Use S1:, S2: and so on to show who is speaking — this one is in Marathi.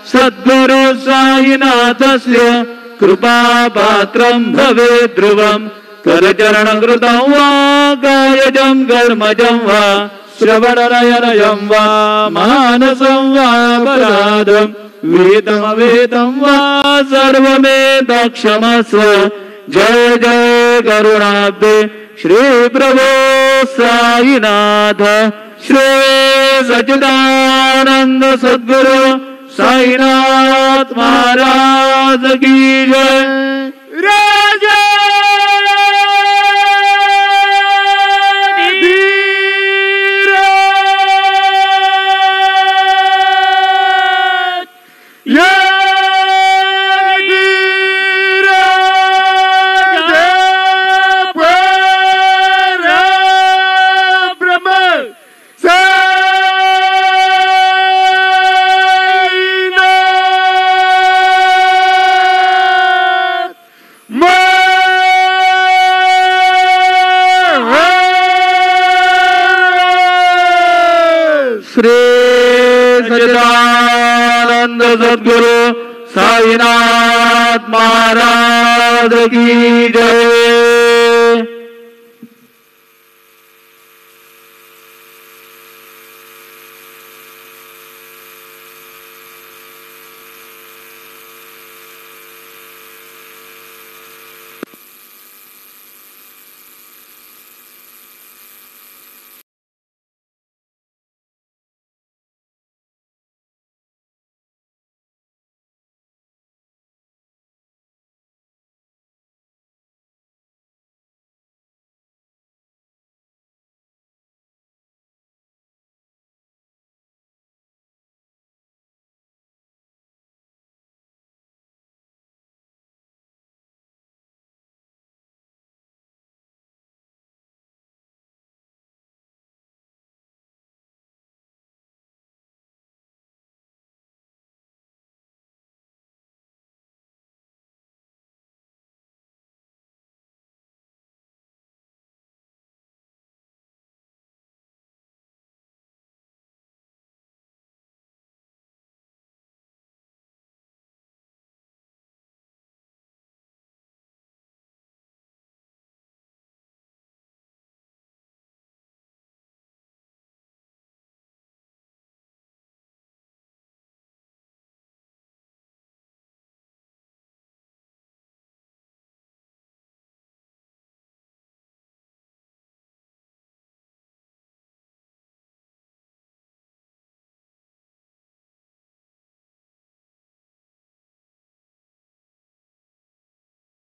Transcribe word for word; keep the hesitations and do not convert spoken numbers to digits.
S1: सद्गुरु साईनाथस्य कृपापात्रं भवेत् ध्रुवम् करचरणकृतं वा कायजं कर्मजं वा श्रवणनयनयं वा मानसं वा अपराधं वेदमवेदं वा सर्वमेतत्क्षमस्व। जय जय करुणाब्धे श्री प्रभो साईनाथ श्री सच्चिदानंद सद्गुरु साईनाथ महाराज की जय। राजा सच्चिदानंद सद्गुरु साईनाथ महाराज की जय।